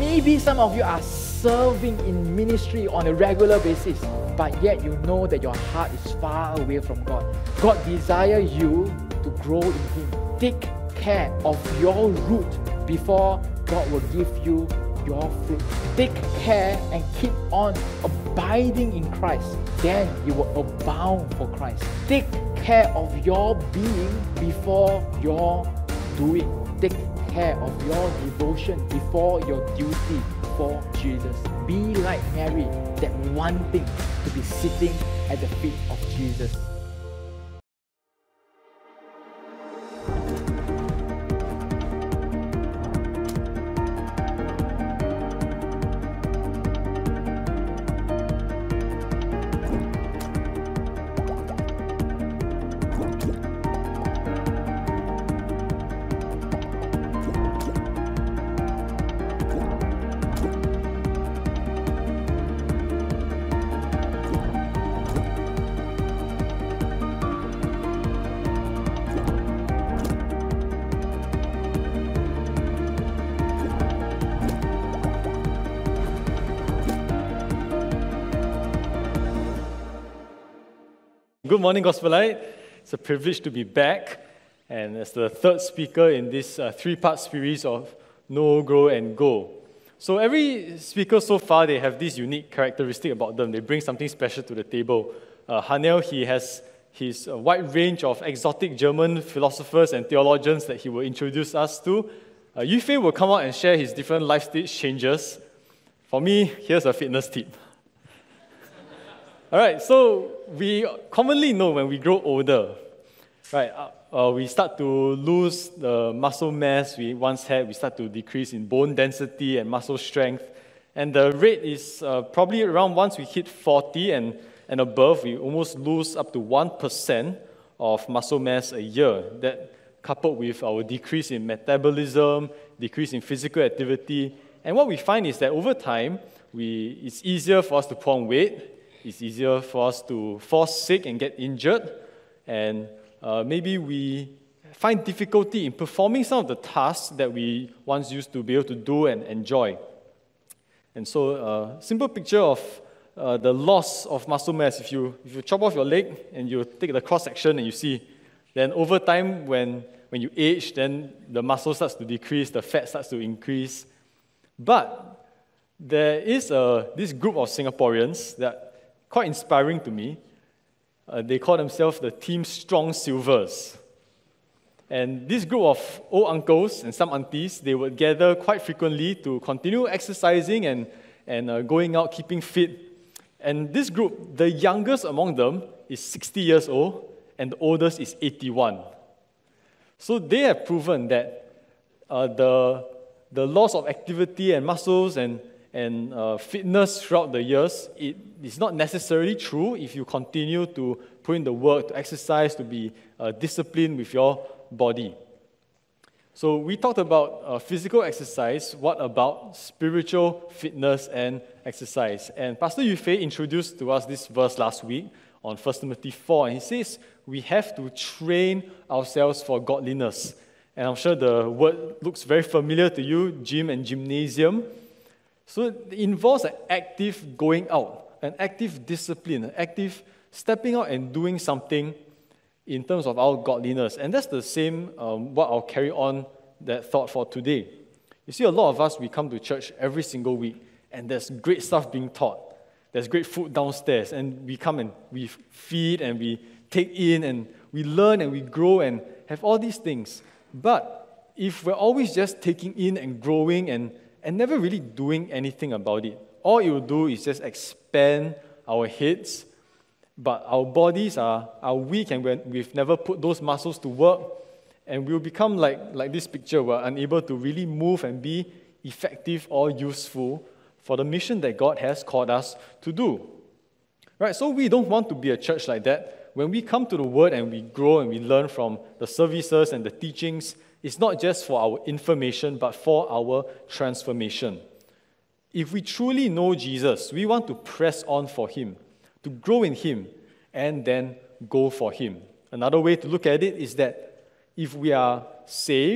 Maybe some of you are serving in ministry on a regular basis, but yet you know that your heart is far away from God. God desires you to grow in Him. Take care of your root before God will give you your fruit. Take care and keep on abiding in Christ. Then you will abound for Christ. Take care of your being before your doing. Take care of your devotion before your duty for Jesus. Be like Mary, that wanting to be sitting at the feet of Jesus. Good morning, Gospelite. It's a privilege to be back, and as the third speaker in this three-part series of Know, Grow, and Go. So every speaker so far, they have this unique characteristic about them. They bring something special to the table. Hanel, he has his wide range of exotic German philosophers and theologians that he will introduce us to. Yufei will come out and share his different life stage changes. For me, here's a fitness tip. All right, so we commonly know when we grow older, right, we start to lose the muscle mass we once had. We start to decrease in bone density and muscle strength. And the rate is probably around once we hit 40 and above, we almost lose up to 1% of muscle mass a year. That coupled with our decrease in metabolism, decrease in physical activity. And what we find is that over time, it's easier for us to put on weight. It's easier for us to fall sick and get injured, and maybe we find difficulty in performing some of the tasks that we once used to be able to do and enjoy. And so, simple picture of the loss of muscle mass. If you chop off your leg and you take the cross section and you see, then over time when you age, then the muscle starts to decrease, the fat starts to increase. But there is this group of Singaporeans that quite inspiring to me. They call themselves the Team Strong Silvers. And this group of old uncles and some aunties, they would gather quite frequently to continue exercising and going out, keeping fit. And this group, the youngest among them is 60 years old, and the oldest is 81. So they have proven that the loss of activity and muscles and fitness throughout the years, it is not necessarily true if you continue to put in the work, to exercise, to be disciplined with your body. So we talked about physical exercise. What about spiritual fitness and exercise? And Pastor Yufei introduced to us this verse last week on 1 Timothy 4, and he says we have to train ourselves for godliness. And I'm sure the word looks very familiar to you, gym and gymnasium. So it involves an active going out, an active discipline, an active stepping out and doing something in terms of our godliness. And that's the same what I'll carry on that thought for today. You see, a lot of us, we come to church every single week, and there's great stuff being taught. There's great food downstairs, and we come and we feed and we take in and we learn and we grow and have all these things. But if we're always just taking in and growing and never really doing anything about it, all it will do is just expand our heads, but our bodies are weak and we've never put those muscles to work, and we'll become like this picture. We're unable to really move and be effective or useful for the mission that God has called us to do. Right? So we don't want to be a church like that. When we come to the Word and we grow and we learn from the services and the teachings, it's not just for our information, but for our transformation. If we truly know Jesus, we want to press on for Him, to grow in Him, and then go for Him. Another way to look at it is that if we are saved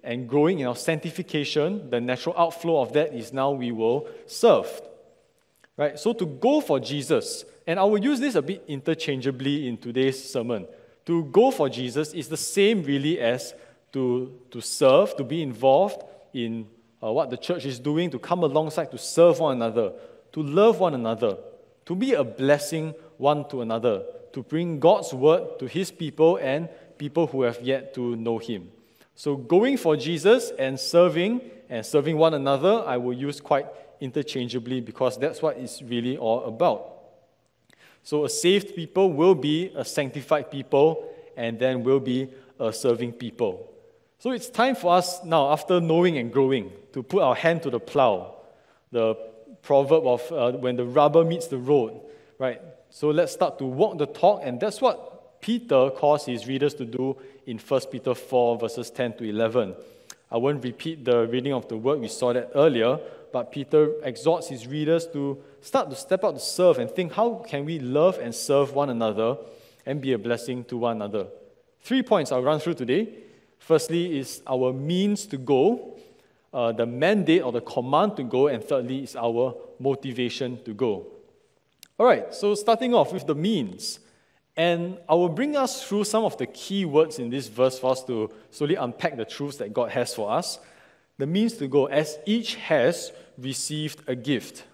and growing in our sanctification, the natural outflow of that is now we will serve. Right? So to go for Jesus, and I will use this a bit interchangeably in today's sermon. To go for Jesus is the same really as to serve, to be involved in what the church is doing, to come alongside, to serve one another, to love one another, to be a blessing one to another, to bring God's word to his people and people who have yet to know him. So going for Jesus and serving one another, I will use quite interchangeably because that's what it's really all about. So a saved people will be a sanctified people and then will be a serving people. So it's time for us now, after knowing and growing, to put our hand to the plow. The proverb of when the rubber meets the road, right? So let's start to walk the talk, and that's what Peter calls his readers to do in 1 Peter 4, verses 10 to 11. I won't repeat the reading of the word, we saw that earlier, but Peter exhorts his readers to start to step out to serve and think, how can we love and serve one another and be a blessing to one another? 3 points I'll run through today. Firstly is our means to go, the mandate or the command to go, and thirdly is our motivation to go. All right, so starting off with the means. And I will bring us through some of the key words in this verse for us to slowly unpack the truths that God has for us. The means to go, as each has received a gift.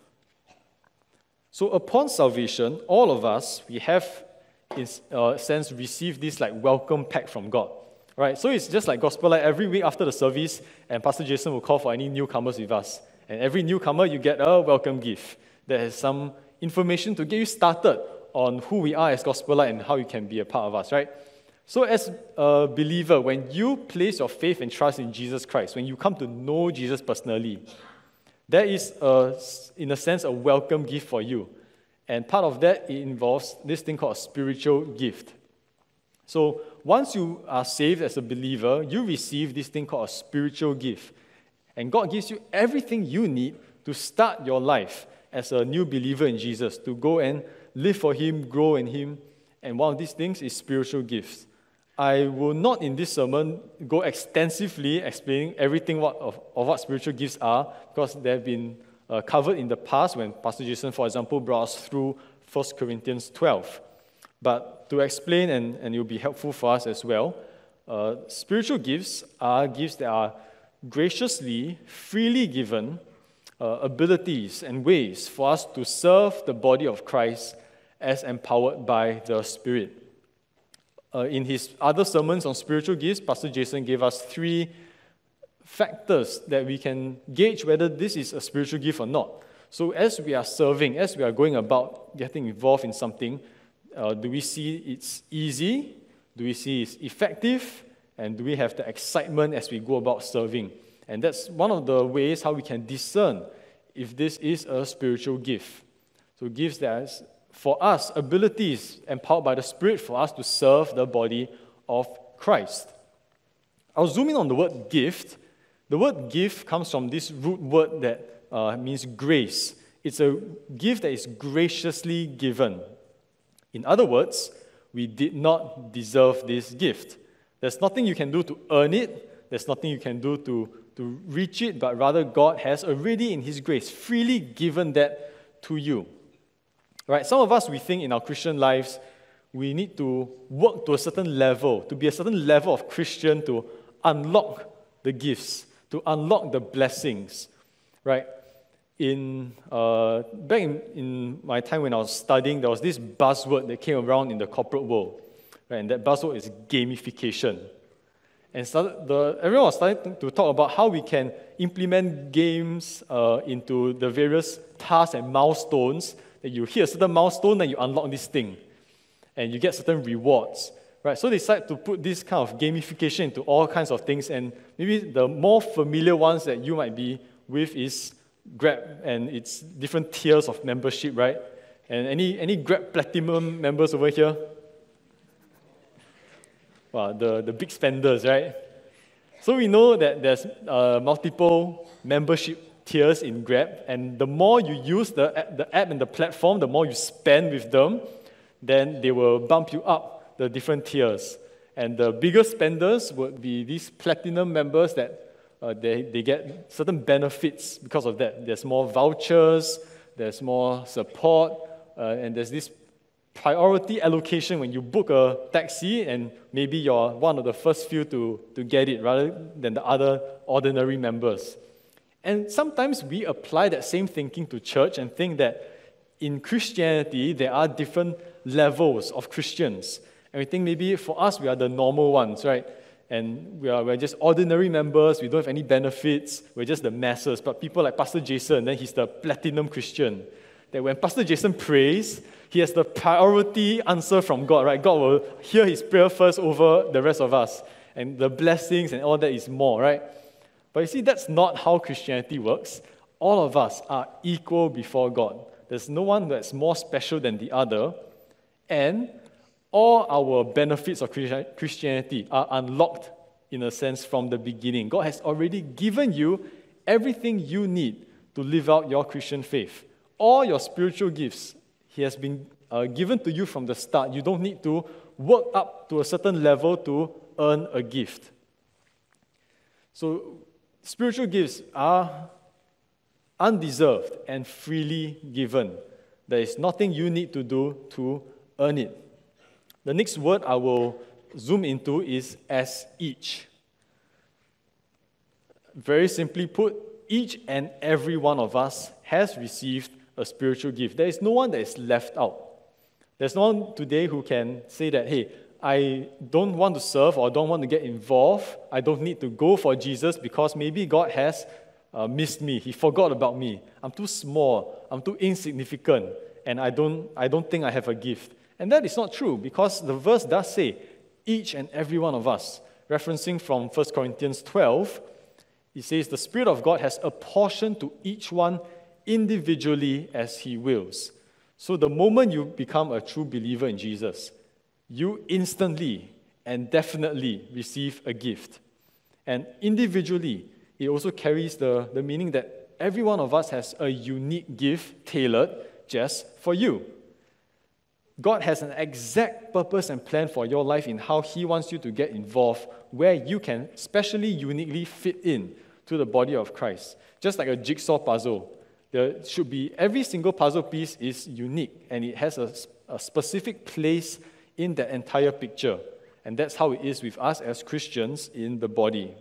So upon salvation, all of us, we have, in a sense, received this like welcome pack from God. Right? So it's just like Gospel Light. Every week after the service, and Pastor Jason will call for any newcomers with us. And every newcomer, you get a welcome gift that has some information to get you started on who we are as Gospel Light and how you can be a part of us, right? So as a believer, when you place your faith and trust in Jesus Christ, when you come to know Jesus personally, there is, in a sense, a welcome gift for you. And part of that, it involves this thing called a spiritual gift. So once you are saved as a believer, you receive this thing called a spiritual gift. And God gives you everything you need to start your life as a new believer in Jesus, to go and live for him, grow in him. And one of these things is spiritual gifts. I will not in this sermon go extensively explaining everything of what spiritual gifts are, because they've been covered in the past when Pastor Jason, for example, brought us through 1 Corinthians 12. But to explain, and it will be helpful for us as well, spiritual gifts are gifts that are graciously, freely given abilities and ways for us to serve the body of Christ as empowered by the Spirit. In his other sermons on spiritual gifts, Pastor Jason gave us 3 factors that we can gauge whether this is a spiritual gift or not. So as we are serving, as we are going about getting involved in something, do we see it's easy? Do we see it's effective? And do we have the excitement as we go about serving? And that's one of the ways how we can discern if this is a spiritual gift. So gifts that, for us, abilities empowered by the Spirit for us to serve the body of Christ. I'll zoom in on the word gift. The word gift comes from this root word that means grace. It's a gift that is graciously given. In other words, we did not deserve this gift. There's nothing you can do to earn it. There's nothing you can do to reach it, but rather God has already in his grace freely given that to you. Right? Some of us, we think in our Christian lives, we need to work to a certain level, to be a certain level of Christian to unlock the gifts, to unlock the blessings. Right? Back in my time when I was studying, there was this buzzword that came around in the corporate world. Right? And that buzzword is gamification. And everyone was starting to talk about how we can implement games into the various tasks and milestones. That you hit a certain milestone, then you unlock this thing. And you get certain rewards. Right? So they decided to put this kind of gamification into all kinds of things. And maybe the more familiar ones that you might be with is Grab and its different tiers of membership, right? And any Grab Platinum members over here? Wow, the big spenders, right? So we know that there's multiple membership tiers in Grab, and the more you use the app and the platform, the more you spend with them, then they will bump you up the different tiers. And the bigger spenders would be these platinum members that they get certain benefits because of that. There's more vouchers, there's more support, and there's this priority allocation when you book a taxi, and maybe you're one of the first few to get it rather than the other ordinary members. And sometimes we apply that same thinking to church and think that in Christianity, there are different levels of Christians. And we think maybe for us, we are the normal ones, right? And we're just ordinary members, we don't have any benefits, we're just the masses. But people like Pastor Jason, then he's the platinum Christian. That when Pastor Jason prays, he has the priority answer from God, right? God will hear his prayer first over the rest of us. And the blessings and all that is more, right? But you see, that's not how Christianity works. All of us are equal before God. There's no one that's more special than the other. And all our benefits of Christianity are unlocked, in a sense, from the beginning. God has already given you everything you need to live out your Christian faith. All your spiritual gifts, He has been given to you from the start. You don't need to work up to a certain level to earn a gift. So, spiritual gifts are undeserved and freely given. There is nothing you need to do to earn it. The next word I will zoom into is as each. Very simply put, each and every one of us has received a spiritual gift. There is no one that is left out. There's no one today who can say that, hey, I don't want to serve or don't want to get involved. I don't need to go for Jesus because maybe God has missed me. He forgot about me. I'm too small. I'm too insignificant. And I don't think I have a gift. And that is not true because the verse does say, each and every one of us, referencing from 1 Corinthians 12, it says, the Spirit of God has apportioned to each one individually as He wills. So the moment you become a true believer in Jesus, you instantly and definitely receive a gift. And individually, it also carries the meaning that every one of us has a unique gift tailored just for you. God has an exact purpose and plan for your life in how He wants you to get involved, where you can specially, uniquely fit in to the body of Christ. Just like a jigsaw puzzle. There should be, every single puzzle piece is unique, and it has a specific place in that entire picture. And that's how it is with us as Christians in the body.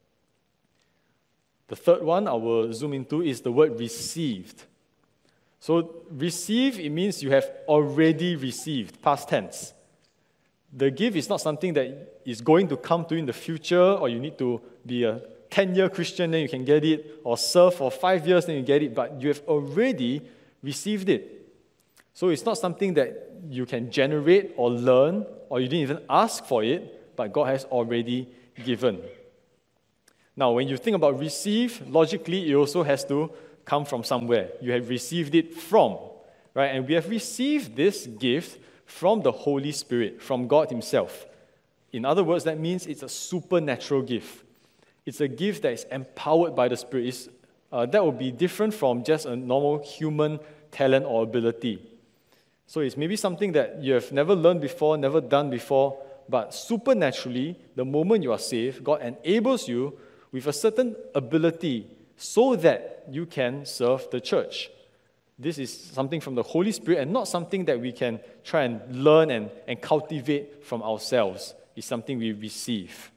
The third one I will zoom into is the word received. So receive, it means you have already received, past tense. The gift is not something that is going to come to you in the future, or you need to be a 10-year Christian, then you can get it, or serve for 5 years, then you get it, but you have already received it. So it's not something that you can generate or learn, or you didn't even ask for it, but God has already given. Now, when you think about receive, logically, it also has to come from somewhere. You have received it from, right? And we have received this gift from the Holy Spirit, from God Himself. In other words, that means it's a supernatural gift. It's a gift that is empowered by the Spirit. That will be different from just a normal human talent or ability. So it's maybe something that you have never learned before, never done before, but supernaturally, the moment you are saved, God enables you with a certain ability so that you can serve the church. This is something from the Holy Spirit and not something that we can try and learn and cultivate from ourselves. It's something we receive.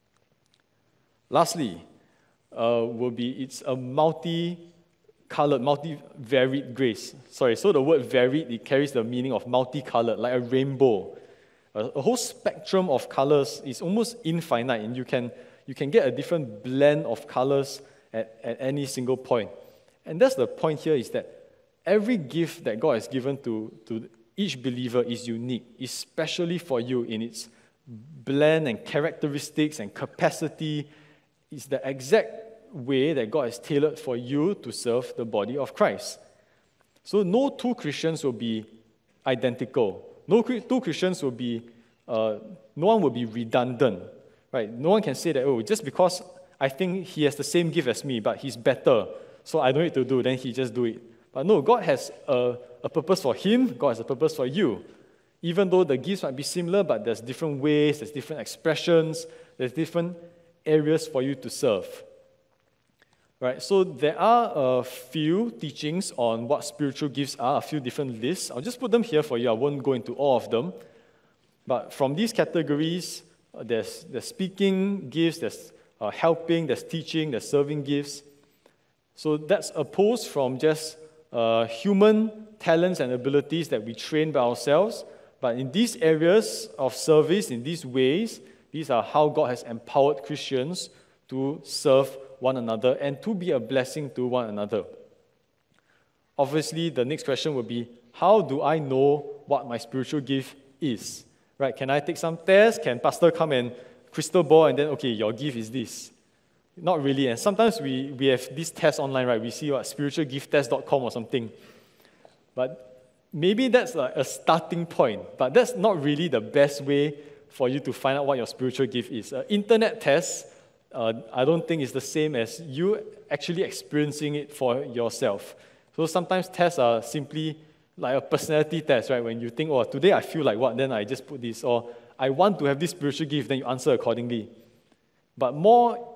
Lastly, it's a multi-colored, multi-varied grace. So the word varied, it carries the meaning of multicolored, like a rainbow. A whole spectrum of colors is almost infinite, and you can get a different blend of colors at any single point. And that's the point here, is that every gift that God has given to each believer is unique, especially for you in its blend and characteristics and capacity. It's the exact way that God has tailored for you to serve the body of Christ. So no two Christians will be identical. No two Christians will be, no one will be redundant, right? No one can say that, oh, just because I think he has the same gift as me, but he's better, so I don't need to do, then he just do it. But no, God has a purpose for him, God has a purpose for you. Even though the gifts might be similar, but there's different ways, there's different expressions, there's different areas for you to serve. Right, so there are a few teachings on what spiritual gifts are, a few different lists. I'll just put them here for you. I won't go into all of them. But from these categories, there's speaking gifts, there's helping, there's teaching, there's serving gifts. So that's opposed from just human talents and abilities that we train by ourselves. But in these areas of service, in these ways, these are how God has empowered Christians to serve one another and to be a blessing to one another. Obviously, the next question would be, how do I know what my spiritual gift is? Right? Can I take some tests? Can pastor come and crystal ball and then, okay, your gift is this? Not really. And sometimes we have these tests online, right? We see what spiritualgifttest.com or something. But maybe that's like a starting point, but that's not really the best way for you to find out what your spiritual gift is. Internet tests, I don't think is the same as you actually experiencing it for yourself. So sometimes tests are simply like a personality test, right? When you think, oh, today I feel like what, then I just put this, or I want to have this spiritual gift, then you answer accordingly. But more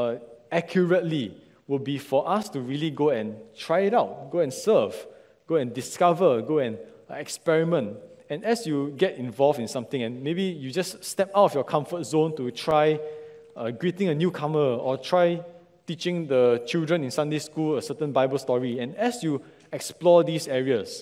accurately would be for us to really go and try it out, go and serve, go and discover, go and experiment. And as you get involved in something, and maybe you just step out of your comfort zone to try greeting a newcomer or try teaching the children in Sunday school a certain Bible story. And as you explore these areas,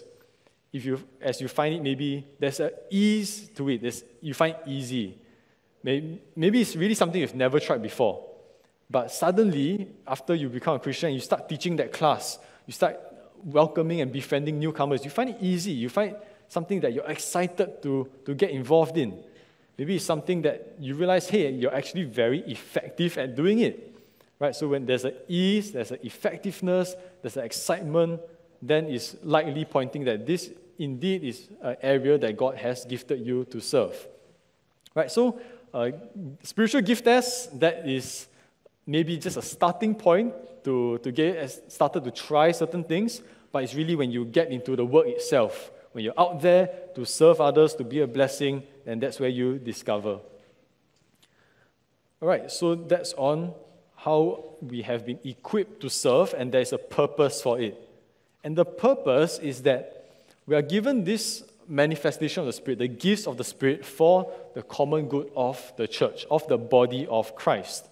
as you find it, maybe there's an ease to it. You find it easy. Maybe it's really something you've never tried before. But suddenly, after you become a Christian, you start teaching that class, you start welcoming and befriending newcomers, you find it easy. You find something that you're excited to get involved in. Maybe it's something that you realize, hey, you're actually very effective at doing it. Right? So when there's an ease, there's an effectiveness, there's an excitement, then it's likely pointing that this indeed is an area that God has gifted you to serve. Right? So spiritual gift test, that is maybe just a starting point to get started to try certain things, but it's really when you get into the work itself, when you're out there to serve others, to be a blessing, and that's where you discover. All right, so that's on how we have been equipped to serve, and there's a purpose for it. And the purpose is that we are given this manifestation of the Spirit, the gifts of the Spirit, for the common good of the church, of the body of Christ.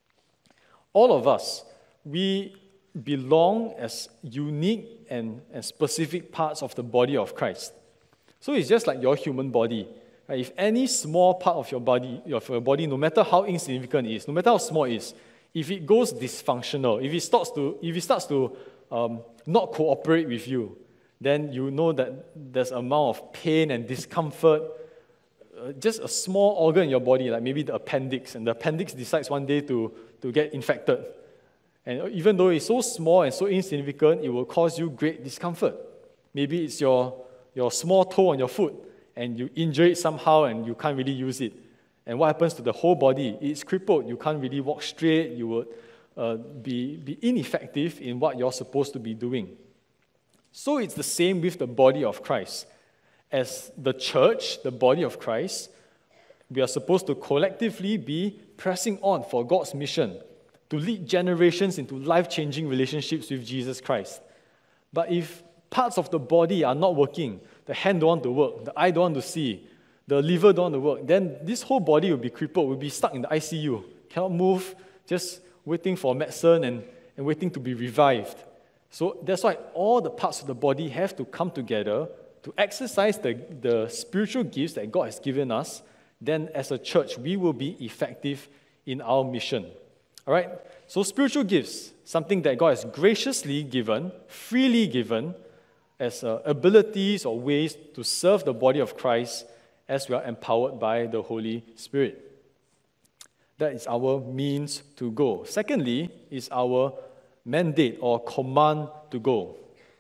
All of us, we belong as unique and specific parts of the body of Christ. So it's just like your human body. Right? If any small part of your body, no matter how insignificant it is, no matter how small it is, if it goes dysfunctional, if it starts to not cooperate with you, then you know that there's an amount of pain and discomfort. Just a small organ in your body, like maybe the appendix, and the appendix decides one day to get infected. And even though it's so small and so insignificant, it will cause you great discomfort. Maybe it's your small toe on your foot, and you injure it somehow and you can't really use it. And what happens to the whole body? It's crippled. You can't really walk straight. You would be ineffective in what you're supposed to be doing. So it's the same with the body of Christ. As the church, the body of Christ, we are supposed to collectively be pressing on for God's mission to lead generations into life-changing relationships with Jesus Christ. But if parts of the body are not working, the hand don't want to work, the eye don't want to see, the liver don't want to work, then this whole body will be crippled, will be stuck in the ICU, cannot move, just waiting for medicine and waiting to be revived. So that's why all the parts of the body have to come together to exercise the spiritual gifts that God has given us. Then as a church, we will be effective in our mission. All right? So spiritual gifts, something that God has graciously given, freely given, as abilities or ways to serve the body of Christ as we are empowered by the Holy Spirit. That is our means to go. Secondly, is our mandate or command to go.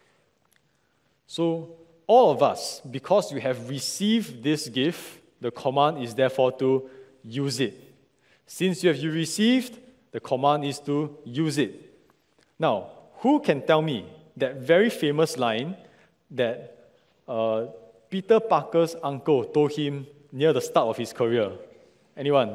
So all of us, because you have received this gift, the command is therefore to use it. Since you have received, the command is to use it. Now, who can tell me that very famous line that Peter Parker's uncle told him near the start of his career? Anyone?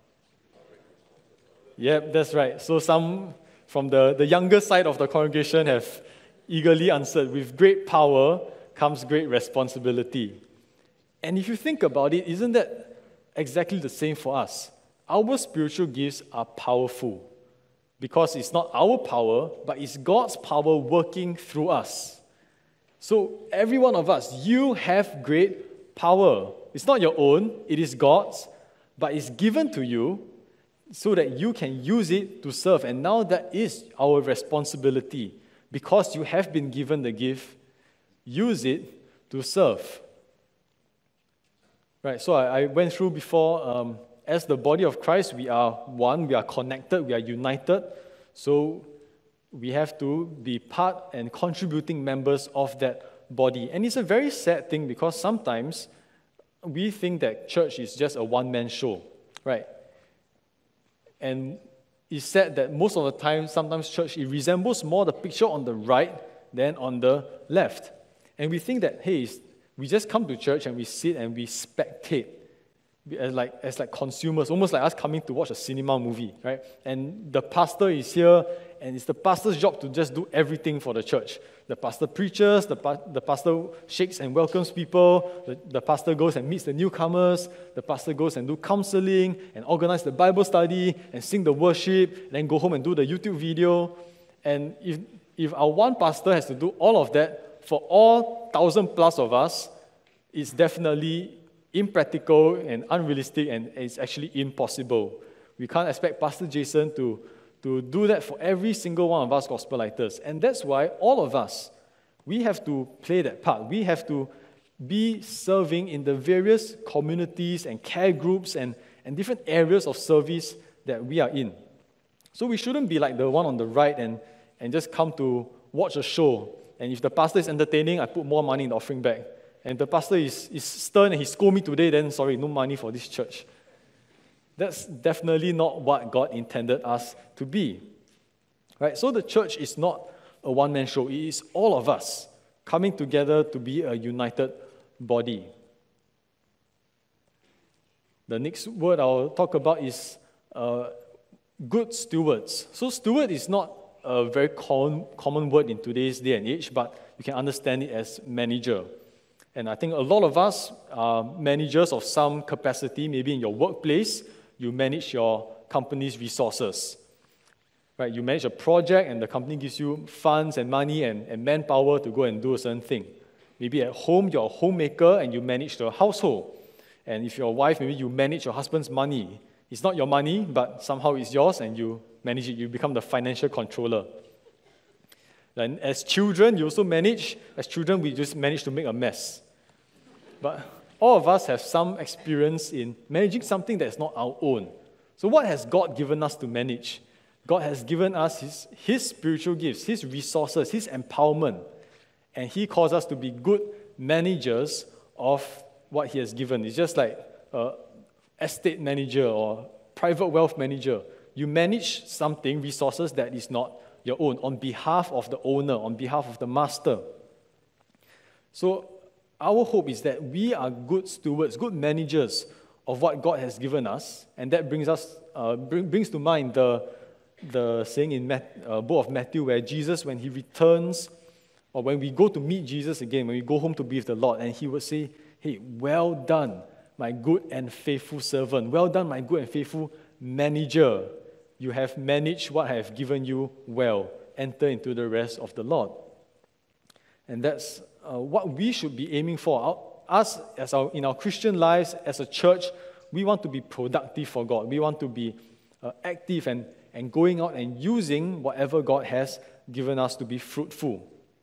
Yep, that's right. So some from the younger side of the congregation have eagerly answered, with great power comes great responsibility. And if you think about it, isn't that exactly the same for us? Our spiritual gifts are powerful because it's not our power, but it's God's power working through us. So every one of us, you have great power. It's not your own, it is God's, but it's given to you so that you can use it to serve. And now that is our responsibility. Because you have been given the gift, use it to serve. Right, so I went through before, as the body of Christ, we are one, we are connected, we are united. So we have to be part and contributing members of that body. And it's a very sad thing because sometimes we think that church is just a one-man show, right? And it's said that most of the time, sometimes church, it resembles more the picture on the right than on the left. And we think that, hey, we just come to church and we sit and we spectate as like consumers, almost like us coming to watch a cinema movie, right? And the pastor is here, and it's the pastor's job to just do everything for the church. The pastor preaches, the pastor shakes and welcomes people, the pastor goes and meets the newcomers, the pastor goes and do counseling and organize the Bible study and sing the worship, and then go home and do the YouTube video. And if our one pastor has to do all of that for all 1,000 plus of us, it's definitely impractical and unrealistic, and it's actually impossible. We can't expect Pastor Jason to do that for every single one of us gospeliters. And that's why all of us, we have to play that part. We have to be serving in the various communities and care groups and different areas of service that we are in. So we shouldn't be like the one on the right and just come to watch a show. And if the pastor is entertaining, I put more money in the offering bag. And the pastor is stern and he scold me today, then sorry, no money for this church. That's definitely not what God intended us to be. Right? So the church is not a one-man show. It is all of us coming together to be a united body. The next word I'll talk about is good stewards. So steward is not a very common word in today's day and age, but you can understand it as manager. And I think a lot of us are managers of some capacity. Maybe in your workplace, you manage your company's resources. Right? You manage a project and the company gives you funds and money and manpower to go and do a certain thing. Maybe at home, you're a homemaker and you manage the household. And if you're a wife, maybe you manage your husband's money. It's not your money, but somehow it's yours and you manage it. You become the financial controller. And as children, you also manage. As children, we just manage to make a mess. But all of us have some experience in managing something that is not our own. So what has God given us to manage? God has given us His spiritual gifts, His resources, His empowerment. And He calls us to be good managers of what He has given. It's just like an estate manager or private wealth manager. You manage something, resources that is not your own, on behalf of the owner, on behalf of the master. So our hope is that we are good stewards, good managers of what God has given us, and that brings to mind the saying in book of Matthew where Jesus, when He returns, or when we go to meet Jesus again, when we go home to be with the Lord, and He would say, "Hey, well done, my good and faithful servant. Well done, my good and faithful manager. You have managed what I have given you well. Enter into the rest of the Lord." And that's what we should be aiming for. Us, in our Christian lives, as a church, we want to be productive for God. We want to be active and going out and using whatever God has given us to be fruitful.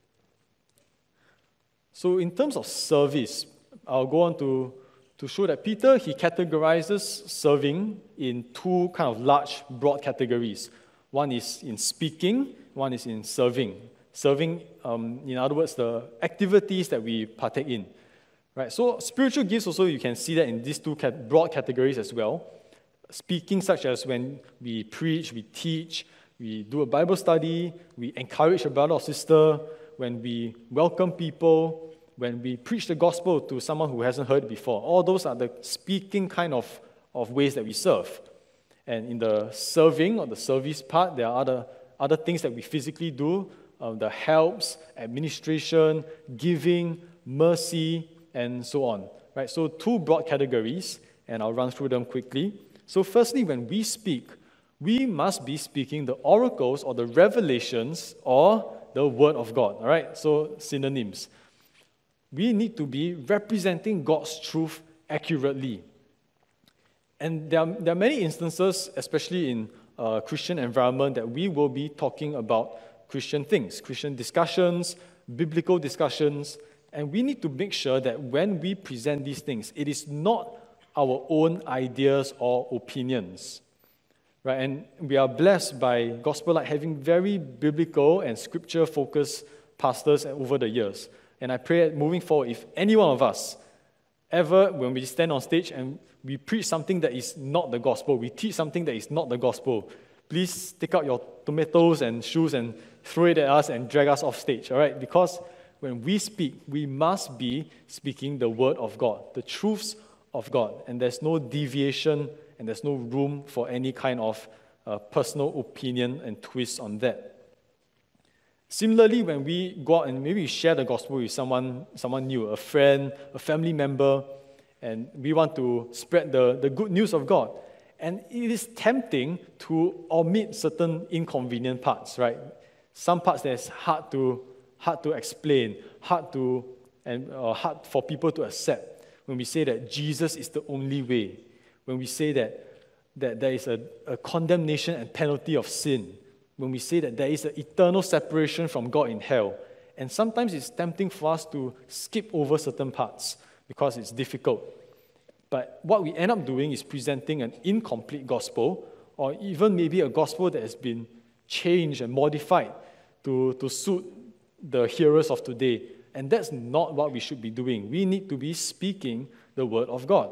So in terms of service, I'll go on to show that Peter, he categorizes serving in two kind of large, broad categories. One is in speaking, one is in serving. Serving, in other words, the activities that we partake in. Right? So spiritual gifts also, you can see that in these two broad categories as well. Speaking, such as when we preach, we teach, we do a Bible study, we encourage a brother or sister, when we welcome people, when we preach the gospel to someone who hasn't heard it before. All those are the speaking kind of ways that we serve. And in the serving or the service part, there are other things that we physically do, the helps, administration, giving, mercy, and so on. Right? So 2 broad categories, and I'll run through them quickly. So firstly, when we speak, we must be speaking the oracles or the revelations or the word of God. All right? So synonyms. We need to be representing God's truth accurately. And there are many instances, especially in a Christian environment, that we will be talking about Christian things, Christian discussions, biblical discussions, and we need to make sure that when we present these things, it is not our own ideas or opinions. Right? And we are blessed by Gospel Light having very biblical and scripture-focused pastors over the years. And I pray that moving forward, if any one of us ever, when we stand on stage and we preach something that is not the gospel, we teach something that is not the gospel, please take out your tomatoes and shoes and throw it at us and drag us off stage, all right? Because when we speak, we must be speaking the word of God, the truths of God, and there's no deviation and there's no room for any kind of personal opinion and twist on that. Similarly, when we go out and maybe share the gospel with someone new, a friend, a family member, and we want to spread the good news of God, and it is tempting to omit certain inconvenient parts, right? Some parts that's hard to explain, hard for people to accept. When we say that Jesus is the only way, when we say that there is a condemnation and penalty of sin, when we say that there is an eternal separation from God in hell, and sometimes it's tempting for us to skip over certain parts because it's difficult. But what we end up doing is presenting an incomplete gospel, or even maybe a gospel that has been changed and modified to suit the hearers of today. And that's not what we should be doing. We need to be speaking the word of God.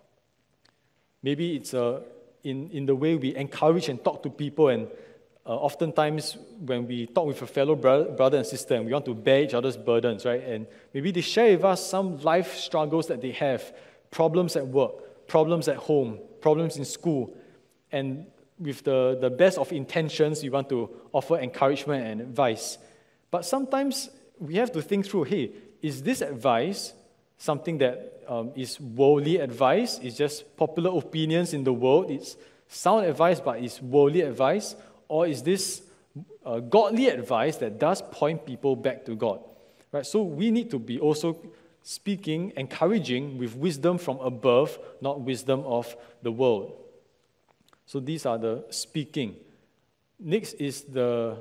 Maybe it's in the way we encourage and talk to people, and oftentimes when we talk with a fellow brother and sister and we want to bear each other's burdens, right? And maybe they share with us some life struggles that they have, problems at work, problems at home, problems in school. And with the best of intentions, we want to offer encouragement and advice. But sometimes we have to think through, hey, is this advice something that is worldly advice? It's just popular opinions in the world? It's sound advice, but it's worldly advice? Or is this godly advice that does point people back to God? Right? So we need to be also speaking, encouraging with wisdom from above, not wisdom of the world. So these are the speaking. Next is the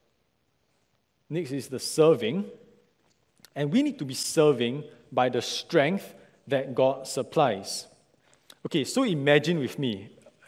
serving. And we need to be serving by the strength that God supplies. Okay, so imagine with me,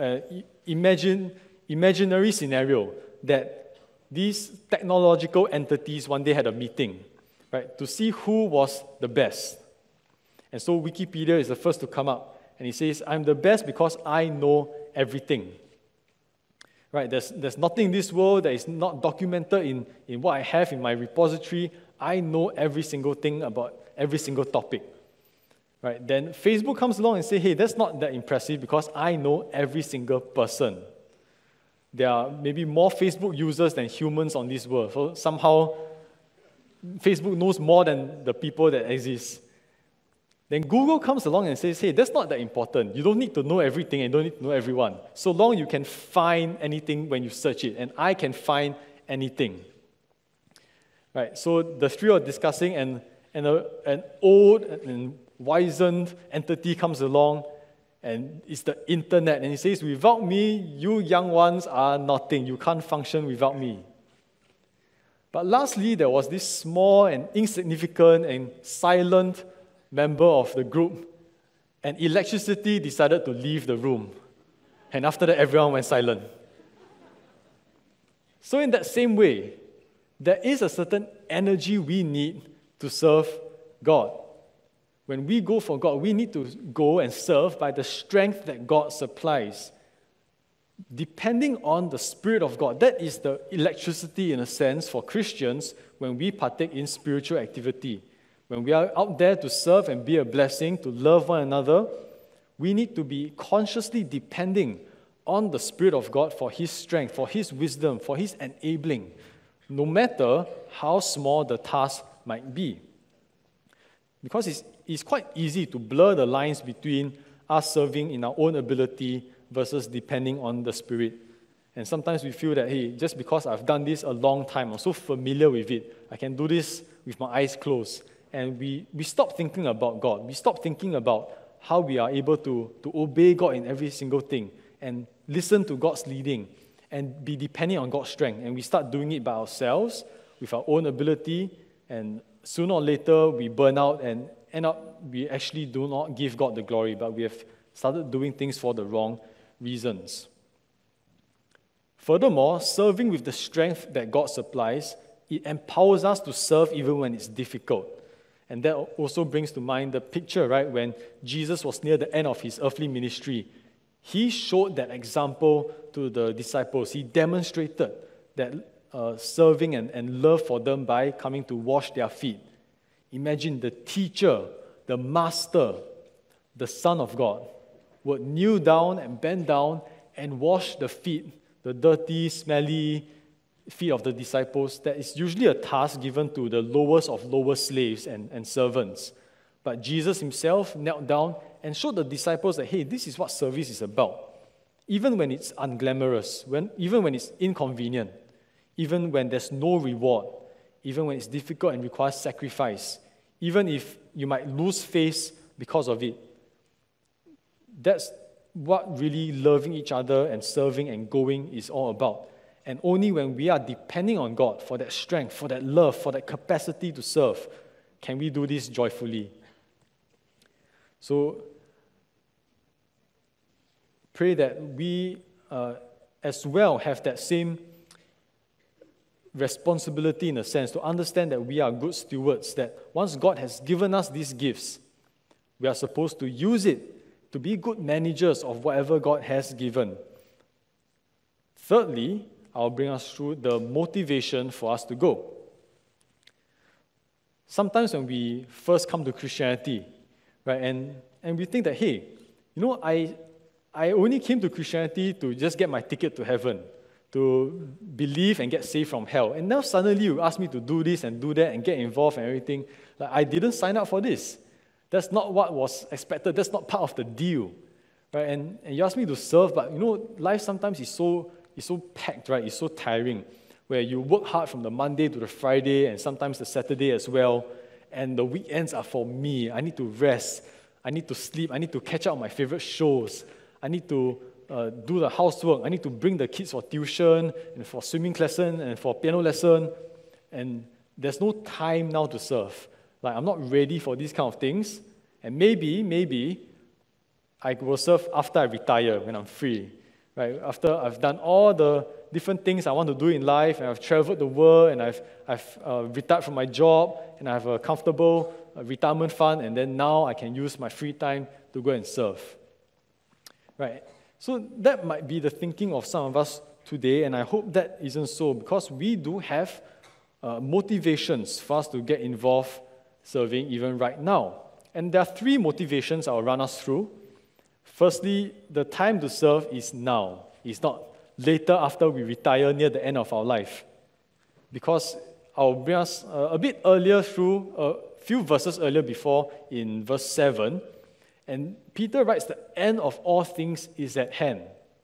imaginary scenario that these technological entities one day had a meeting, right, to see who was the best. And so Wikipedia is the first to come up, and he says, I'm the best because I know everything. Right, there's nothing in this world that is not documented in what I have in my repository. I know every single thing about every single topic. Right, then Facebook comes along and says, hey, that's not that impressive because I know every single person. There are maybe more Facebook users than humans on this world. So somehow, Facebook knows more than the people that exist. Then Google comes along and says, hey, that's not that important. You don't need to know everything and don't need to know everyone. So long you can find anything when you search it, and I can find anything. Right, so the three are discussing, and an old and wizened entity comes along, and it's the internet. And he says, without me, you young ones are nothing. You can't function without me. But lastly, there was this small and insignificant and silent member of the group, and electricity decided to leave the room. And after that, everyone went silent. So in that same way, there is a certain energy we need to serve God. When we go for God, we need to go and serve by the strength that God supplies. Depending on the Spirit of God, that is the electricity in a sense for Christians when we partake in spiritual activity. When we are out there to serve and be a blessing, to love one another, we need to be consciously depending on the Spirit of God for His strength, for His wisdom, for His enabling, no matter how small the task might be. Because it's quite easy to blur the lines between us serving in our own ability versus depending on the Spirit. And sometimes we feel that, hey, just because I've done this a long time, I'm so familiar with it, I can do this with my eyes closed. And we stop thinking about God. We stop thinking about how we are able to obey God in every single thing and listen to God's leading and be depending on God's strength. And we start doing it by ourselves with our own ability, and sooner or later we burn out and end up we actually do not give God the glory, but we have started doing things for the wrong reasons. Furthermore, serving with the strength that God supplies, it empowers us to serve even when it's difficult. And that also brings to mind the picture, right, when Jesus was near the end of his earthly ministry. He showed that example to the disciples. He demonstrated that serving and love for them by coming to wash their feet. Imagine the teacher, the master, the Son of God would kneel down and bend down and wash the feet, the dirty, smelly feet of the disciples. That is usually a task given to the lowest of lower slaves and servants. But Jesus himself knelt down and showed the disciples that, hey, this is what service is about. Even when it's unglamorous, even when it's inconvenient, even when there's no reward, even when it's difficult and requires sacrifice, even if you might lose face because of it. That's what really loving each other and serving and going is all about. And only when we are depending on God for that strength, for that love, for that capacity to serve, can we do this joyfully. So, pray that we as well have that same responsibility in a sense to understand that we are good stewards, that once God has given us these gifts, we are supposed to use it to be good managers of whatever God has given. Thirdly, I'll bring us through the motivation for us to go. Sometimes when we first come to Christianity, right, and we think that, hey, I only came to Christianity to just get my ticket to heaven, to believe and get saved from hell. And now suddenly you ask me to do this and do that and get involved and everything. Like, I didn't sign up for this. That's not what was expected. That's not part of the deal, right? And you ask me to serve, but life sometimes is so packed, right? It's so tiring, where you work hard from the Monday to the Friday and sometimes the Saturday as well. And the weekends are for me. I need to rest. I need to sleep. I need to catch up on my favorite shows. I need to do the housework. I need to bring the kids for tuition and for swimming lesson and for piano lesson. And there's no time now to serve. Like, I'm not ready for these kind of things. And maybe I will serve after I retire when I'm free. Right? After I've done all the different things I want to do in life, and I've traveled the world, and I've retired from my job, and I have a comfortable retirement fund, and then now I can use my free time to go and serve. Right? So that might be the thinking of some of us today, and I hope that isn't so, because we do have motivations for us to get involved serving even right now. And there are three motivations I'll run us through. Firstly, the time to serve is now. It's not later after we retire near the end of our life. Because I'll bring us a bit earlier through, a few verses earlier before in verse 7. And Peter writes, the end of all things is at hand.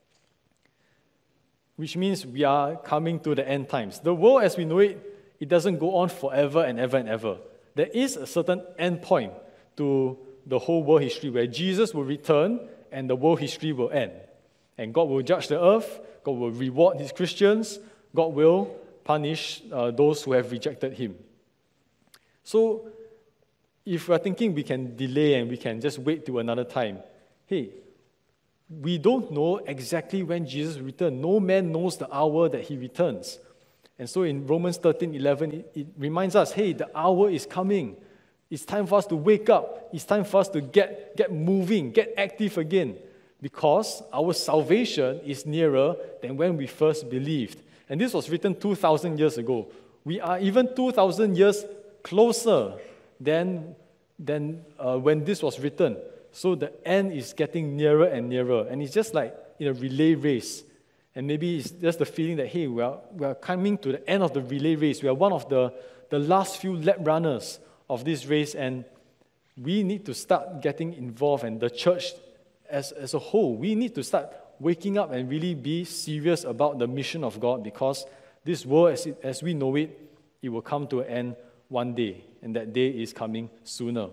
Which means we are coming to the end times. The world as we know it, it doesn't go on forever and ever and ever. There is a certain end point to the whole world history where Jesus will return and the world history will end. And God will judge the earth, God will reward his Christians, God will punish those who have rejected him. So, if we're thinking we can delay and we can just wait till another time, hey, we don't know exactly when Jesus will return. No man knows the hour that he returns. And so in Romans 13:11, it reminds us, hey, the hour is coming. It's time for us to wake up. It's time for us to get moving, get active again, because our salvation is nearer than when we first believed. And this was written 2,000 years ago. We are even 2,000 years closer than when this was written. So the end is getting nearer and nearer, and it's just like in a relay race. And maybe it's just the feeling that, hey, we are coming to the end of the relay race. We are one of the last few lap runners of this race, and we need to start getting involved. And the church as a whole, we need to start waking up and really be serious about the mission of God, because this world, as we know it, it will come to an end one day, and that day is coming sooner.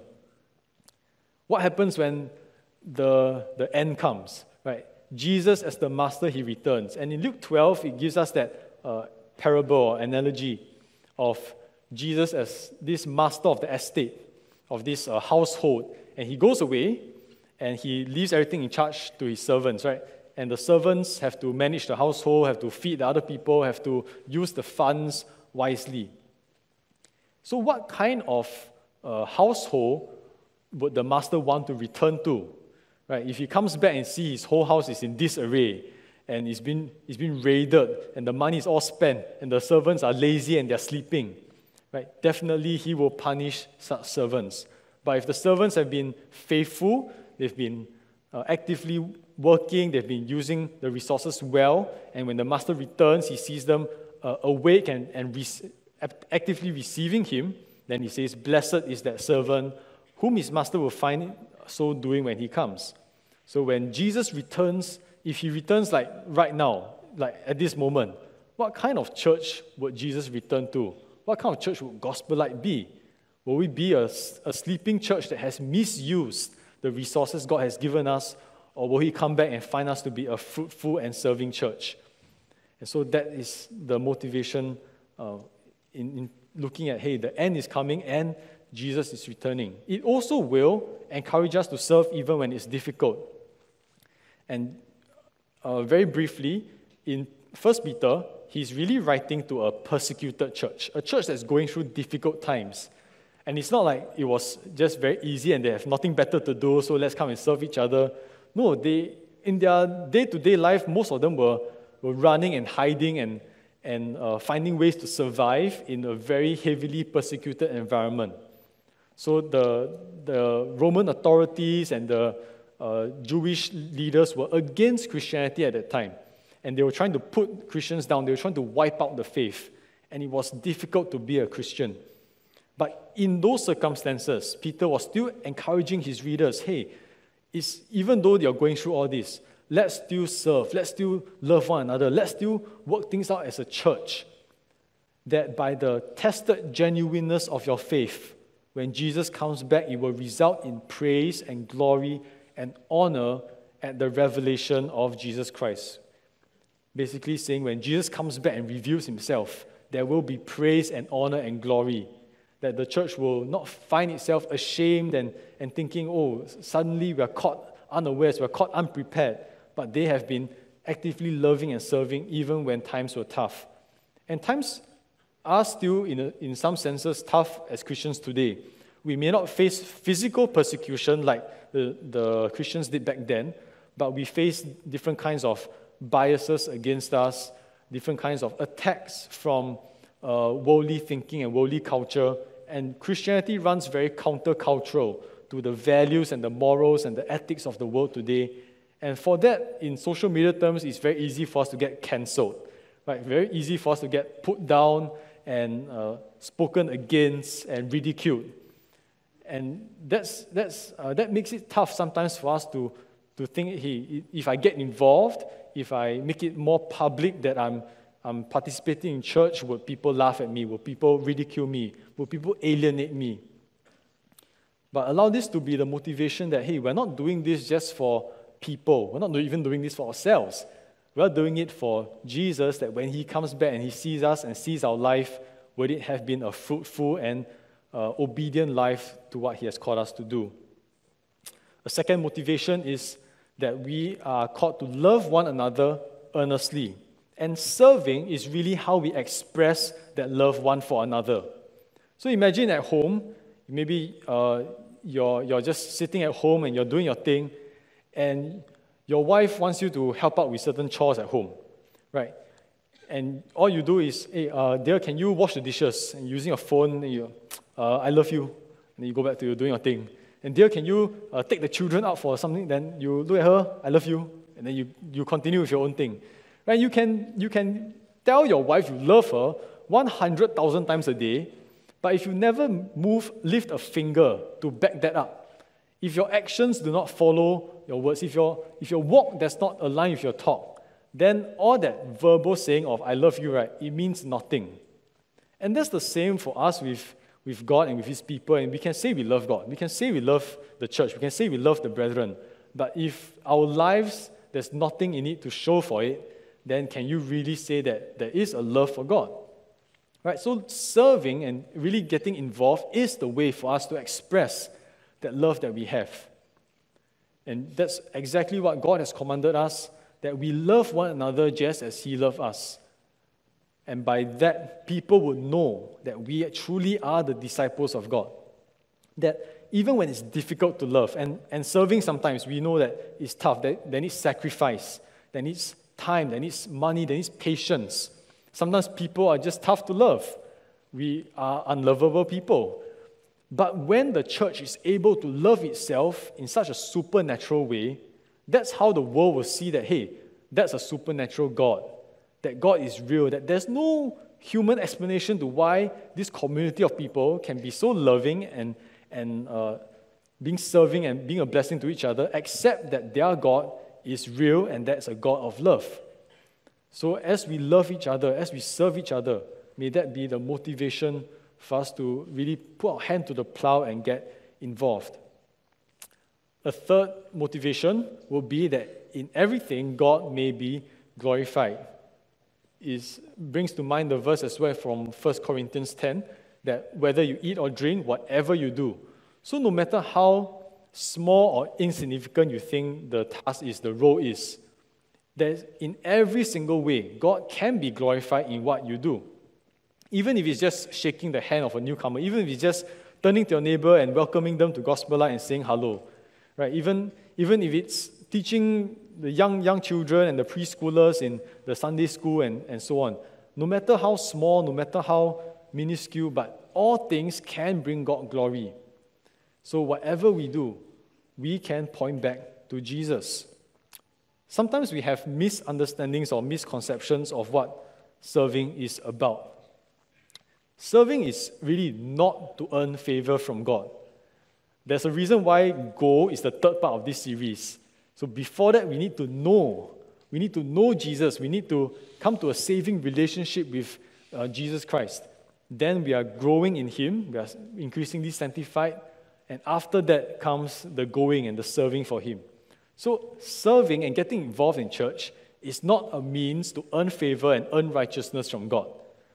What happens when the end comes, right? Jesus as the master, he returns. And in Luke 12, it gives us that parable or analogy of Jesus as this master of the estate, of this household. And he goes away, and he leaves everything in charge to his servants, right? And the servants have to manage the household, have to feed the other people, have to use the funds wisely. So what kind of household would the master want to return to? Right? If he comes back and sees his whole house is in disarray, and it's been raided, and the money is all spent, and the servants are lazy and they're sleeping, right? Definitely he will punish such servants. But if the servants have been faithful, they've been actively working, they've been using the resources well, and when the master returns, he sees them awake and actively receiving him, then he says, "Blessed is that servant whom his master will find so doing when he comes." So when Jesus returns, if he returns like right now, like at this moment, what kind of church would Jesus return to? What kind of church would Gospel Light be? Will we be a sleeping church that has misused the resources God has given us, or will he come back and find us to be a fruitful and serving church? And so that is the motivation in looking at, hey, the end is coming and Jesus is returning. It also will encourage us to serve even when it's difficult. And very briefly, in 1 Peter, he's really writing to a persecuted church, a church that's going through difficult times. And it's not like it was just very easy and they have nothing better to do, so let's come and serve each other. No, in their day-to-day life, most of them were running and hiding and finding ways to survive in a very heavily persecuted environment. So the Roman authorities and the Jewish leaders were against Christianity at that time. And they were trying to put Christians down. They were trying to wipe out the faith. And it was difficult to be a Christian. But in those circumstances, Peter was still encouraging his readers, hey, even though you're going through all this, let's still serve, let's still love one another, let's still work things out as a church. That by the tested genuineness of your faith, when Jesus comes back, it will result in praise and glory and honor at the revelation of Jesus Christ. Basically saying when Jesus comes back and reveals himself, there will be praise and honor and glory. That the church will not find itself ashamed and thinking, oh, suddenly we are caught unawares, we are caught unprepared. But they have been actively loving and serving even when times were tough. And times are still, in some senses, tough as Christians today. We may not face physical persecution like the Christians did back then, but we face different kinds of biases against us, different kinds of attacks from worldly thinking and worldly culture. And Christianity runs very countercultural to the values and the morals and the ethics of the world today. And for that, in social media terms, it's very easy for us to get cancelled. Right? Very easy for us to get put down and spoken against and ridiculed. And that makes it tough sometimes for us to think, hey, if I get involved, if I make it more public that I'm participating in church, will people laugh at me? Will people ridicule me? Will people alienate me? But allow this to be the motivation that, hey, we're not doing this just for people. We're not even doing this for ourselves. We're doing it for Jesus, that when he comes back and he sees us and sees our life, would it have been a fruitful and obedient life to what he has called us to do. A second motivation is that we are called to love one another earnestly. And serving is really how we express that love one for another. So imagine at home, maybe you're just sitting at home and you're doing your thing, and your wife wants you to help out with certain chores at home, right? And all you do is, hey, dear, can you wash the dishes? And using your phone, I love you. then you go back to doing your thing. And dear, can you take the children out for something? Then you look at her, I love you, and then you continue with your own thing. Right? You can tell your wife you love her 100,000 times a day, but if you never lift a finger to back that up, if your actions do not follow your words, if your walk does not align with your talk, then all that verbal saying of I love you, right, it means nothing. And that's the same for us with God and with His people. And we can say we love God. We can say we love the church. We can say we love the brethren. But if our lives, there's nothing in it to show for it, then can you really say that there is a love for God? Right? So serving and really getting involved is the way for us to express that love that we have. And that's exactly what God has commanded us, that we love one another just as He loved us. And by that, people would know that we truly are the disciples of God. That even when it's difficult to love, and serving sometimes, we know that it's tough, that there needs sacrifice, there needs time, there needs money, there needs patience. Sometimes people are just tough to love. We are unlovable people. But when the church is able to love itself in such a supernatural way, that's how the world will see that, hey, that's a supernatural God. That God is real, that there's no human explanation to why this community of people can be so loving and being serving and being a blessing to each other, except that their God is real and that's a God of love. So as we love each other, as we serve each other, may that be the motivation for us to really put our hand to the plow and get involved. A third motivation will be that in everything, God may be glorified. It brings to mind the verse as well from 1 Corinthians 10, that whether you eat or drink, whatever you do. So no matter how small or insignificant you think the task is, the role is, that in every single way, God can be glorified in what you do. Even if it's just shaking the hand of a newcomer, even if it's just turning to your neighbor and welcoming them to Gospel Light and saying hello, right? Even if it's teaching the young children and the preschoolers in the Sunday school and so on. No matter how small, no matter how minuscule, but all things can bring God glory. So whatever we do, we can point back to Jesus. Sometimes we have misunderstandings or misconceptions of what serving is about. Serving is really not to earn favor from God. There's a reason why Go is the third part of this series. So before that, we need to know. We need to know Jesus. We need to come to a saving relationship with Jesus Christ. Then we are growing in Him. We are increasingly sanctified. And after that comes the going and the serving for Him. So serving and getting involved in church is not a means to earn favor and earn righteousness from God.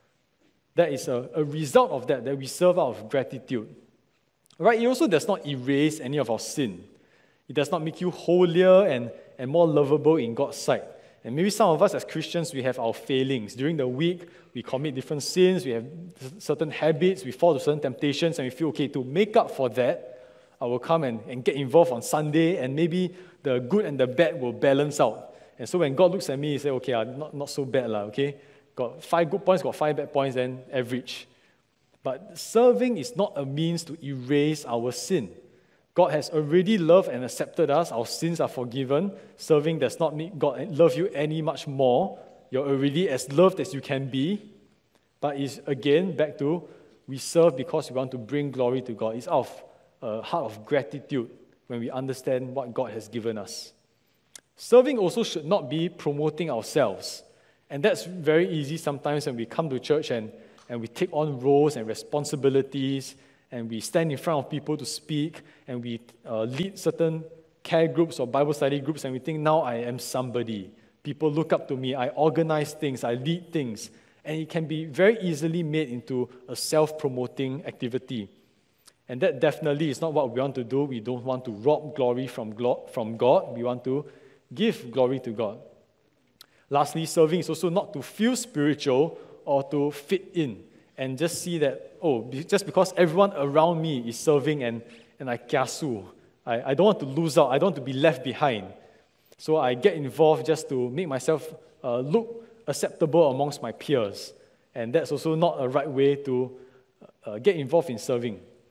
That is a result of that we serve out of gratitude. Right? It also does not erase any of our sin. It does not make you holier and more lovable in God's sight. And maybe some of us as Christians, we have our failings. During the week, we commit different sins, we have certain habits, we fall to certain temptations, and we feel, okay, to make up for that, I will come and get involved on Sunday, and maybe the good and the bad will balance out. And so when God looks at me, He says, okay, not so bad, okay? Got 5 good points, got 5 bad points, then average. But serving is not a means to erase our sin. God has already loved and accepted us. Our sins are forgiven. Serving does not make God love you any much more. You're already as loved as you can be. But it's again back to we serve because we want to bring glory to God. It's out of a heart of gratitude when we understand what God has given us. Serving also should not be promoting ourselves. And that's very easy sometimes when we come to church and we take on roles and responsibilities, and we stand in front of people to speak, and we lead certain care groups or Bible study groups, and we think, now I am somebody. People look up to me. I organize things. I lead things. And it can be very easily made into a self-promoting activity. And that definitely is not what we want to do. We don't want to rob glory from God. We want to give glory to God. Lastly, serving is also not to feel spiritual or to fit in and just see that, just because everyone around me is serving and I kiasu, I don't want to lose out. I don't want to be left behind. So I get involved just to make myself look acceptable amongst my peers. And that's also not a right way to get involved in serving.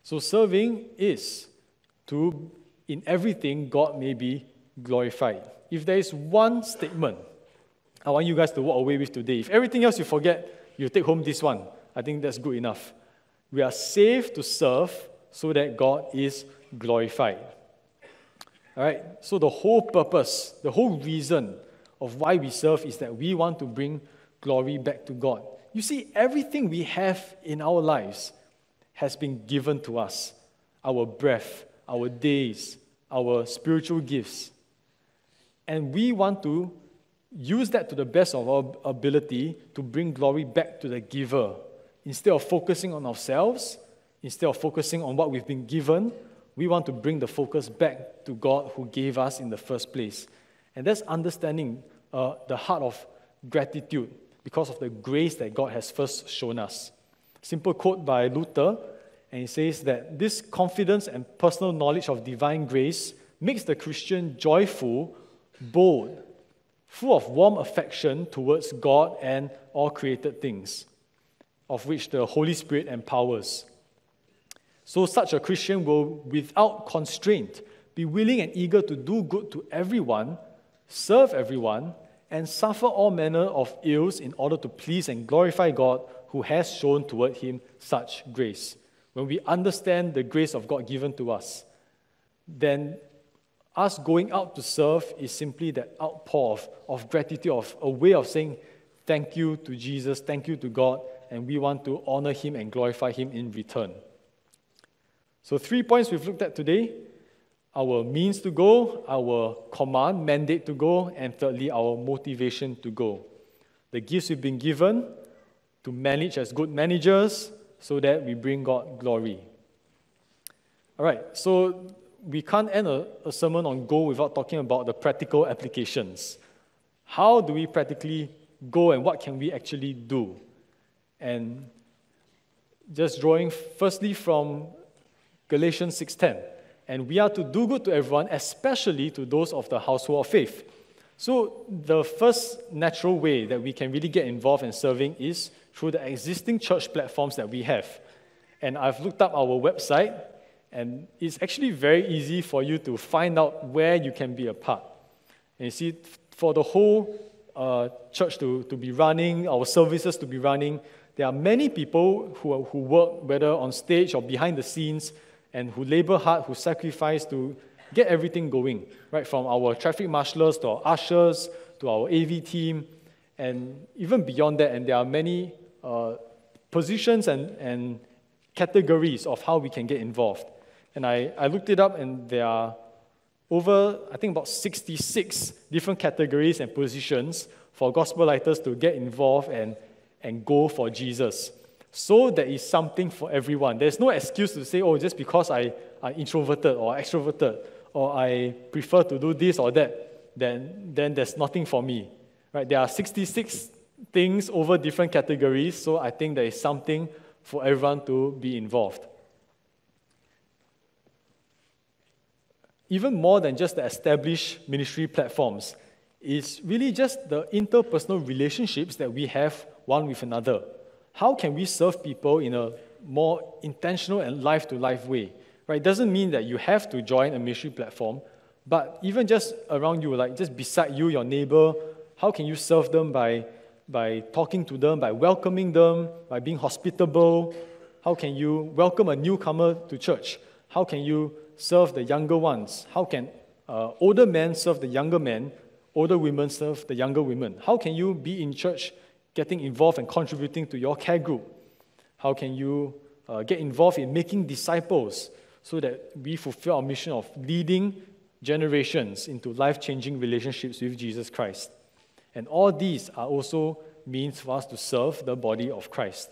So serving is to, in everything, God may be glorified. If there is one statement I want you guys to walk away with today, if everything else you forget, you take home this one. I think that's good enough. We are saved to serve so that God is glorified. All right, so the whole purpose, the whole reason of why we serve is that we want to bring glory back to God. You see, everything we have in our lives has been given to us. Our breath, our days, our spiritual gifts. And we want to use that to the best of our ability to bring glory back to the giver. Instead of focusing on ourselves, instead of focusing on what we've been given, we want to bring the focus back to God who gave us in the first place. And that's understanding the heart of gratitude because of the grace that God has first shown us. Simple quote by Luther, and he says that this confidence and personal knowledge of divine grace makes the Christian joyful, bold, full of warm affection towards God and all created things, of which the Holy Spirit empowers. So such a Christian will, without constraint, be willing and eager to do good to everyone, serve everyone, and suffer all manner of ills in order to please and glorify God who has shown toward him such grace. When we understand the grace of God given to us, then us going out to serve is simply that outpour of gratitude, of a way of saying thank you to Jesus, thank you to God, and we want to honor him and glorify him in return. So 3 points we've looked at today: our means to go, our command, mandate to go, and thirdly, our motivation to go. The gifts we've been given to manage as good managers so that we bring God glory. All right, so we can't end a sermon on go without talking about the practical applications. How do we practically go and what can we actually do? And just drawing firstly from Galatians 6:10. And we are to do good to everyone, especially to those of the household of faith. So the first natural way that we can really get involved in serving is through the existing church platforms that we have. And I've looked up our website, and it's actually very easy for you to find out where you can be a part. And you see, for the whole church to be running, our services to be running, there are many people who work, whether on stage or behind the scenes, and who labor hard, who sacrifice to get everything going, right? From our traffic marshals to our ushers to our AV team, and even beyond that. And there are many positions and categories of how we can get involved. And I looked it up, and there are over, I think, about 66 different categories and positions for gospel lighters to get involved and go for Jesus. So there is something for everyone. There's no excuse to say, oh, just because I'm introverted or extroverted, or I prefer to do this or that, then there's nothing for me. Right? There are 66 things over different categories, so I think there is something for everyone to be involved. Even more than just the established ministry platforms, is really just the interpersonal relationships that we have one with another. How can we serve people in a more intentional and life-to-life way? Right? It doesn't mean that you have to join a ministry platform, but even just around you, like just beside you, your neighbor, how can you serve them by talking to them, by welcoming them, by being hospitable? How can you welcome a newcomer to church? How can you serve the younger ones? How can older men serve the younger men, older women serve the younger women? How can you be in church getting involved and contributing to your care group? How can you get involved in making disciples so that we fulfill our mission of leading generations into life-changing relationships with Jesus Christ? And all these are also means for us to serve the body of Christ.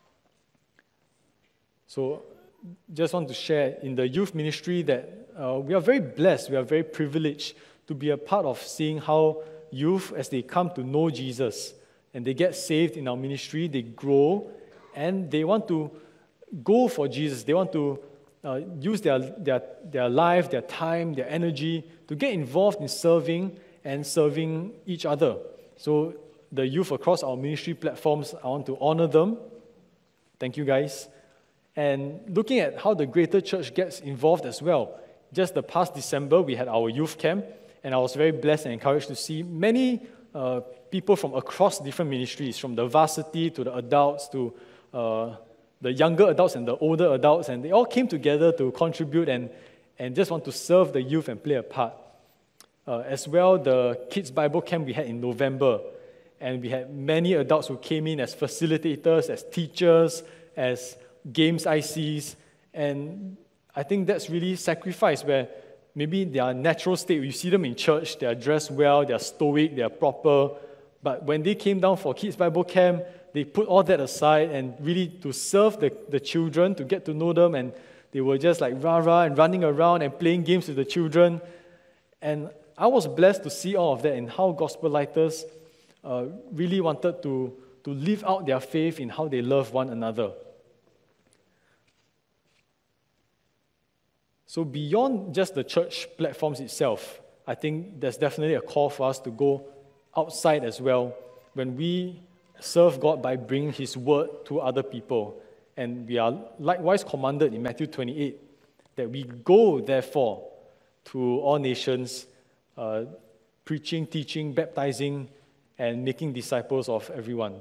So just want to share in the youth ministry that we are very blessed, we are very privileged to be a part of seeing how youth, as they come to know Jesus and they get saved in our ministry, they grow and they want to go for Jesus. They want to use their life, their time, their energy to get involved in serving and serving each other. So the youth across our ministry platforms, I want to honor them. Thank you, guys. and looking at how the greater church gets involved as well. Just the past December, we had our youth camp, and I was very blessed and encouraged to see many people from across different ministries, from the varsity to the adults to the younger adults and the older adults, and they all came together to contribute and just want to serve the youth and play a part. As well, the kids' Bible camp we had in November, and we had many adults who came in as facilitators, as teachers, as games ICs, and I think that's really sacrifice where maybe their natural state, you see them in church, they are dressed well, they are stoic, they are proper, but when they came down for kids' Bible camp, they put all that aside and really to serve the children, to get to know them, and they were just like rah-rah and running around and playing games with the children. And I was blessed to see all of that and how Gospel Lighters really wanted to live out their faith in how they love one another. So beyond just the church platforms itself, I think there's definitely a call for us to go outside as well when we serve God by bringing His word to other people. And we are likewise commanded in Matthew 28 that we go, therefore, to all nations, preaching, teaching, baptizing, and making disciples of everyone.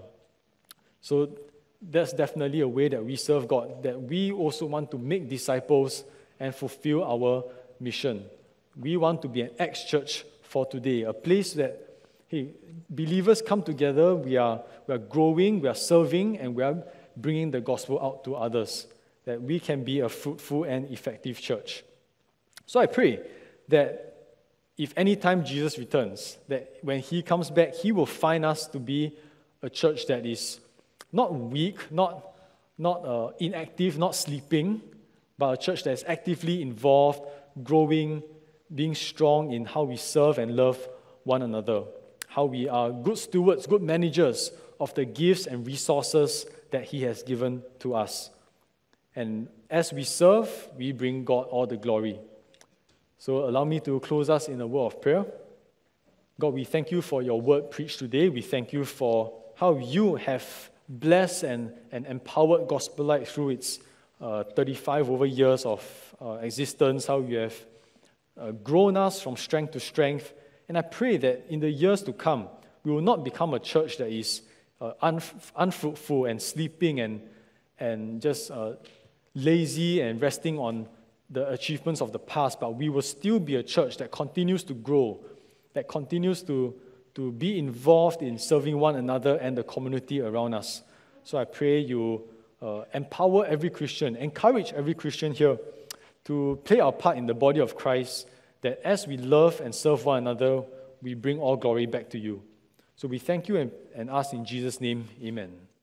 So that's definitely a way that we serve God, that we also want to make disciples and fulfill our mission. We want to be an Acts church for today, a place that, hey, believers come together, we are growing, we are serving, and we are bringing the gospel out to others, that we can be a fruitful and effective church. So I pray that if any time Jesus returns, that when He comes back, He will find us to be a church that is not weak, not inactive, not sleeping, but a church that is actively involved, growing, being strong in how we serve and love one another, how we are good stewards, good managers of the gifts and resources that He has given to us. And as we serve, we bring God all the glory. So allow me to close us in a word of prayer. God, we thank You for Your word preached today. We thank You for how You have blessed and empowered Gospel Light through its 35 over years of existence, how You have grown us from strength to strength. And I pray that in the years to come, we will not become a church that is unfruitful and sleeping and just lazy and resting on the achievements of the past, but we will still be a church that continues to grow, that continues to be involved in serving one another and the community around us. So I pray You empower every Christian, encourage every Christian here to play our part in the body of Christ, that as we love and serve one another, we bring all glory back to You. So we thank You and ask in Jesus' name, amen.